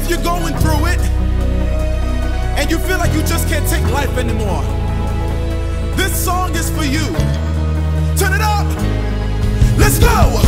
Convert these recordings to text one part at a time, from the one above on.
if you're going through it and you feel like you just can't take life anymore, this song is for you. Turn it up. Let's go.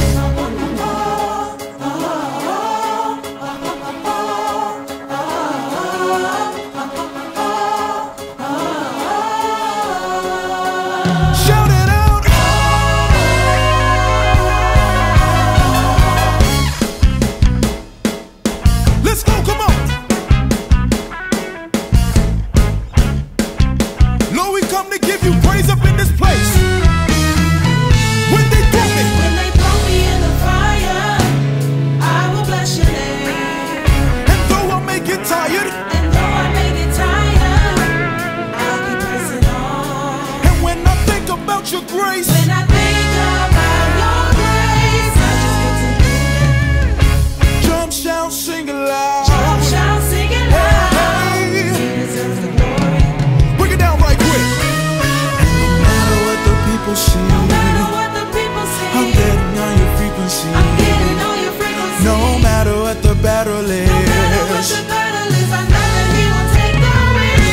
Your grace. When I think about your grace, I just get to move. Jump, shout, sing aloud. Jump, shout, sing aloud. Hey. He deserves the glory. Bring it down right quick. No matter what the people see, no matter what the people see, I'm getting on your frequency. I'm getting on your frequency. No matter what the battle is, no matter what the battle is, I know that He will take the win.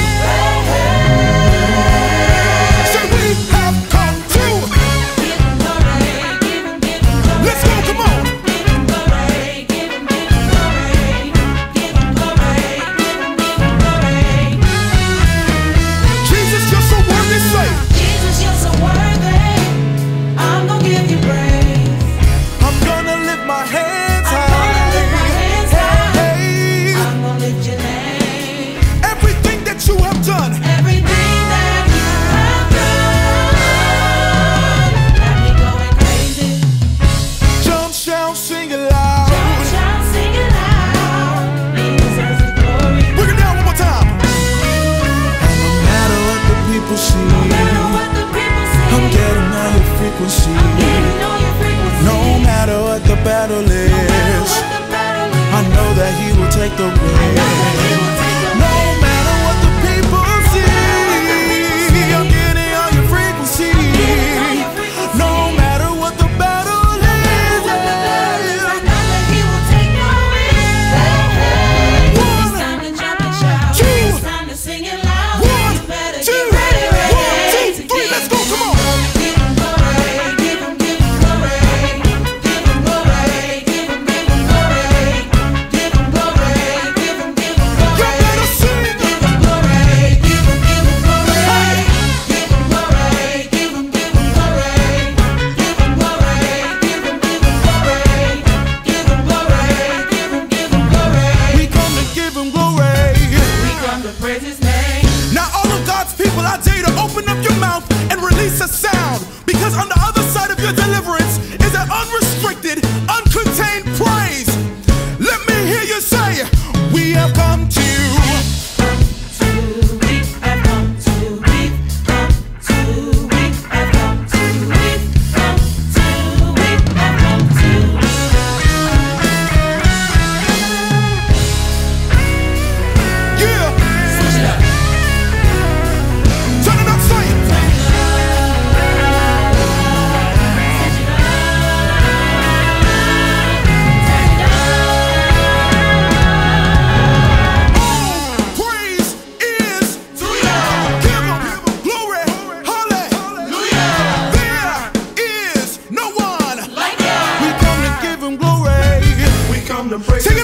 So we have no matter what the battle is, I know that He will take the win. No matter what the people see, I'm getting on your frequency. No matter what the battle is, I know that He will take the win. It's time to jump and shout. It's time to sing it loud. You better get ready. 1, 2, 3, let's go, come on. A sound, because on the other side of your deliverance is an unrestricted, uncontained praise. Let me hear you say, we have come to. Praise.